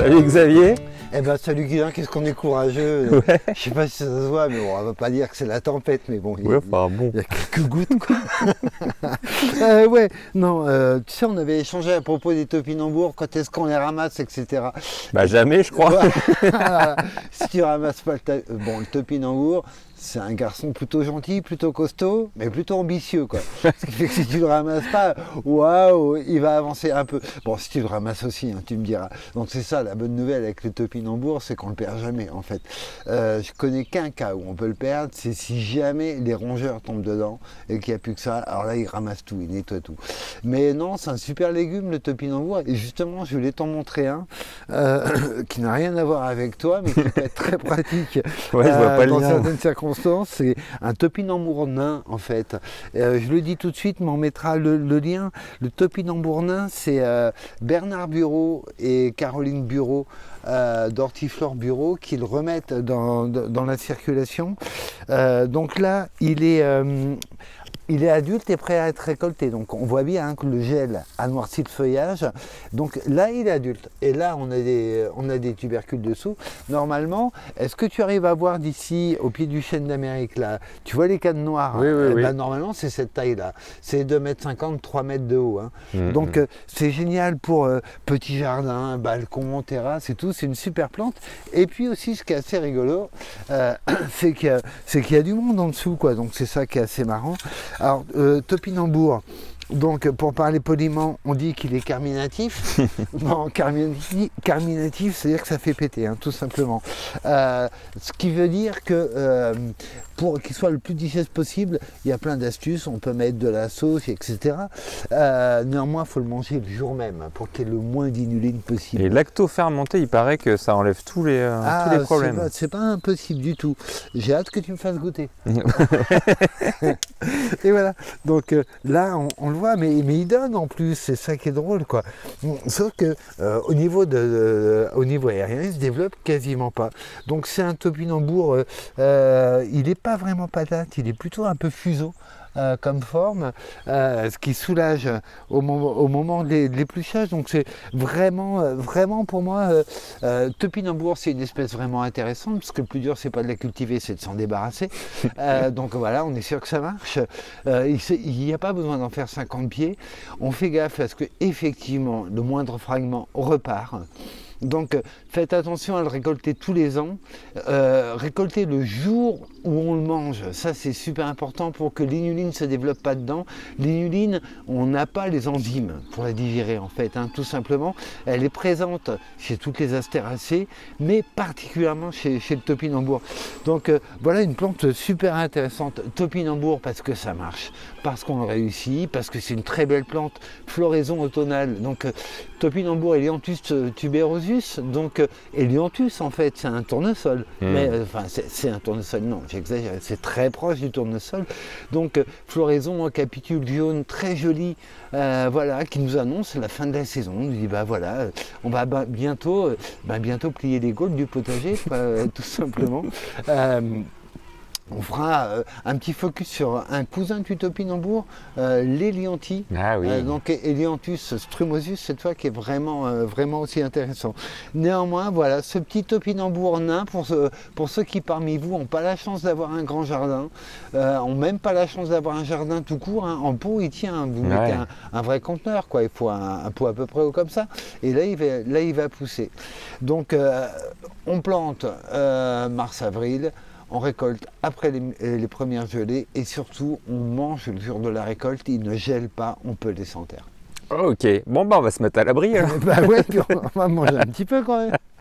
Salut Xavier. Eh ben salut Guilain, qu'est-ce qu'on est courageux. Ouais. Je sais pas si ça se voit, mais bon, on va pas dire que c'est la tempête, mais bon, Ouais, enfin bon. il y a quelques gouttes quoi. Ouais, non, tu sais, on avait échangé à propos des topinambours, quand est-ce qu'on les ramasse, etc. Bah jamais je crois. Voilà. Si tu ramasses pas le topinambour, c'est un garçon plutôt gentil, plutôt costaud, mais plutôt ambitieux, quoi. Ce qui fait que si tu le ramasses pas, waouh, il va avancer un peu. Bon, si tu le ramasses aussi, hein, tu me diras. Donc c'est ça, la bonne nouvelle avec le topinambour, c'est qu'on le perd jamais, en fait. Je connais qu'un cas où on peut le perdre, c'est si jamais les rongeurs tombent dedans et qu'il n'y a plus que ça. Alors là, il ramasse tout, il nettoie tout. Mais non, c'est un super légume, le topinambour. Et justement, je voulais t'en montrer un qui n'a rien à voir avec toi, mais qui peut être très pratique Ouais, je vois pas le dans lien. certaines circonstances. C'est un topinambour nain en fait. Je le dis tout de suite, mais on mettra le lien. Le topinambour nain, c'est Bernard Bureau et Caroline Bureau d'Hortiflore Bureau qui le remettent dans la circulation. Donc là, il est adulte et prêt à être récolté. Donc on voit bien que le gel a noirci le feuillage. Donc là, il est adulte. Et là, on a des tubercules dessous. Normalement, est-ce que tu arrives à voir d'ici, au pied du chêne d'Amérique, là, tu vois les cannes noires? Oui, oui, oui. Ben, normalement, c'est cette taille-là. C'est 2,50 m, 3 mètres de haut. Hein. Donc c'est génial pour petit jardin, balcon, terrasse et tout. C'est une super plante. Et puis aussi, ce qui est assez rigolo, c'est qu'il y a du monde en dessous, quoi. Donc c'est ça qui est assez marrant. Alors, topinambour, donc pour parler poliment, on dit qu'il est carminatif. Non, carminatif, c'est-à-dire que ça fait péter, hein, tout simplement. Ce qui veut dire que pour qu'il soit le plus digeste possible, il y a plein d'astuces, on peut mettre de la sauce, etc. Néanmoins, il faut le manger le jour même pour qu'il y ait le moins d'inuline possible. Et lacto-fermenté, il paraît que ça enlève tous les problèmes. C'est pas impossible du tout. J'ai hâte que tu me fasses goûter. Et voilà. Donc là, on le voit, mais il donne en plus. C'est ça qui est drôle, quoi. Sauf que au niveau aérien, il se développe quasiment pas. Donc c'est un topinambour. Il n'est pas vraiment patate. Il est plutôt un peu fuseau. Comme forme, ce qui soulage au moment de l'épluchage. Donc c'est vraiment pour moi, topinambour, c'est une espèce vraiment intéressante, parce que le plus dur, c'est pas de la cultiver, c'est de s'en débarrasser. Donc voilà, on est sûr que ça marche. Il n'y a pas besoin d'en faire 50 pieds. On fait gaffe à ce que effectivement le moindre fragment repart. Donc faites attention à le récolter tous les ans, récolter le jour où on le mange, ça c'est super important pour que l'inuline ne se développe pas dedans. L'inuline, on n'a pas les enzymes pour la digérer en fait, hein, tout simplement. Elle est présente chez toutes les astéracées, mais particulièrement chez le topinambour. Donc voilà une plante super intéressante, topinambour, parce que ça marche, parce qu'on le réussit, parce que c'est une très belle plante, floraison automnale. Donc topinambour Helianthus tuberosus, donc Helianthus en fait c'est un tournesol, mais enfin c'est un tournesol, non j'exagère, c'est très proche du tournesol. Donc floraison en capitule jaune très jolie, voilà, qui nous annonce la fin de la saison. On nous dit bah voilà, on va bientôt plier les gaules du potager, tout simplement. On fera un petit focus sur un cousin du topinambour, l'Helianthie. Ah oui. Donc Helianthus strumosus cette fois, qui est vraiment aussi intéressant. Néanmoins, voilà, ce petit topinambour nain, pour ceux qui parmi vous n'ont pas la chance d'avoir un grand jardin, n'ont même pas la chance d'avoir un jardin tout court, hein, en pot il tient, vous mettez un vrai conteneur, quoi. Il faut un pot à peu près haut comme ça, et là il va pousser. Donc on plante mars-avril. On récolte après les premières gelées, et surtout on mange le jour de la récolte, il ne gèle pas, on peut les sans terre. Ok, bon bah on va se mettre à l'abri alors. Bah ouais, puis on va manger un petit peu quand même.